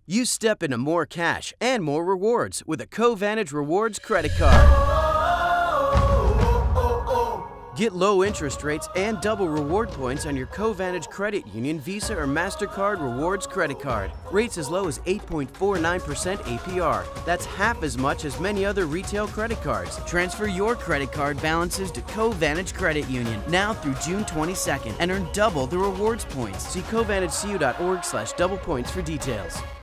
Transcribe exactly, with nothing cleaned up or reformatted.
You step into more cash and more rewards with a CoVantage Rewards credit card. Get low interest rates and double reward points on your CoVantage Credit Union, Visa, or MasterCard Rewards credit card. Rates as low as eight point four nine percent A P R. That's half as much as many other retail credit cards. Transfer your credit card balances to CoVantage Credit Union now through June twenty-second and earn double the rewards points. See covantagecu dot org slash double points for details.